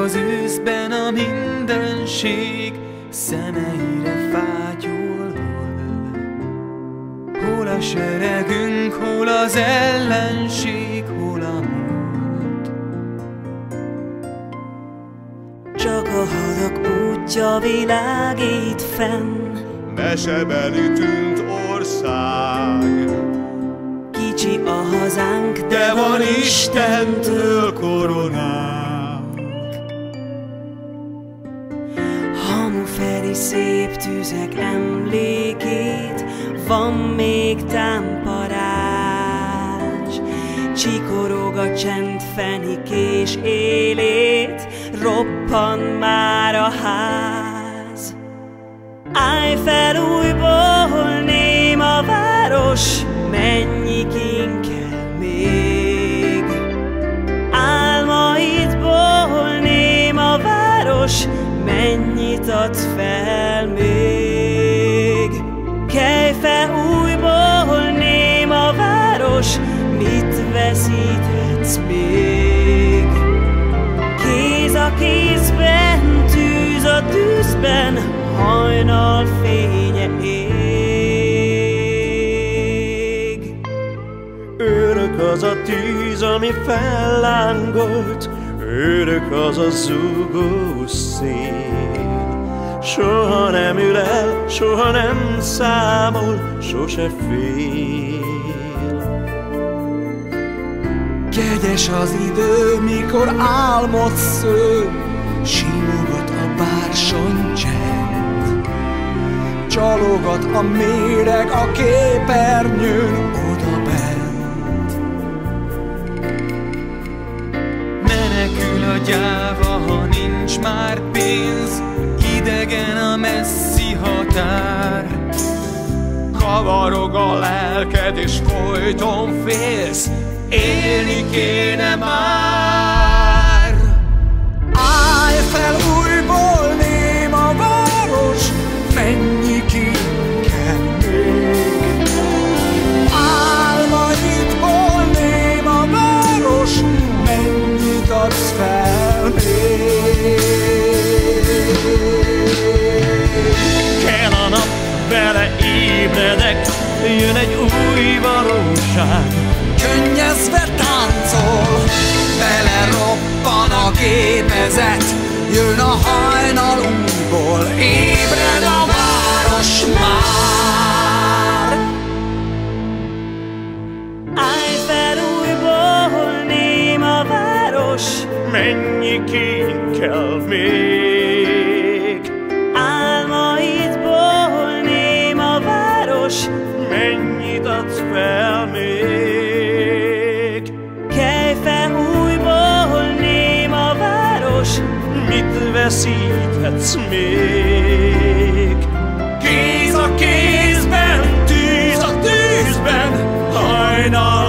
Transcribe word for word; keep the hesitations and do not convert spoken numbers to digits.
az őszben a mindenség szemeire fátyol. Hol a seregünk, hol az ellenség, hol a múlt. Csak a hadak útja világít fenn, mesebeli tűnt ország. Kicsi a hazánk, de, de van Istentől koronánk. Hamuferi szép tüzek emlékét, van még támparázs. Csikorog a csend fenikés élét, roppan már a ház. Állj fel újból, ném a város, mennyi kín kell még. Álmaidból, ném a város, mennyit adsz fel még. Kelj fel újból, ném a város, mit veszíthetsz még. Kéz a kézben, tűz a tűzben, hajnal fénye ég. Örök az a tűz, ami fellángolt, örök az a zúgó szél. Soha nem ül el, soha nem számol, sose fél. Kegyes az idő, mikor álmod sző, simogat a bársony csend. Csalogat a méreg a képernyőn odabent. Menekül a gyáva, ha nincs már pénz, idegen a messzi határ. Kavarog a lelked és folyton félsz, élni kéne már. Állj fel újból, ném a város, mennyi kín kell még. Álmaidból, ném a város, mennyit adsz fel még. Kell a nap, vele ébredek, jön egy új valóság. Könnyezve táncol, bele roppan a gépezet, jön a hajnal újból, ébred a város már. Állj fel újból, ném a város, Mennyi kín kell még. álmaidból, ném a város, Mennyit adsz fel még. kelj fel újból, ném a város, Mit veszíthetsz még? Kéz a kézben, tűz a tűzben, hajnal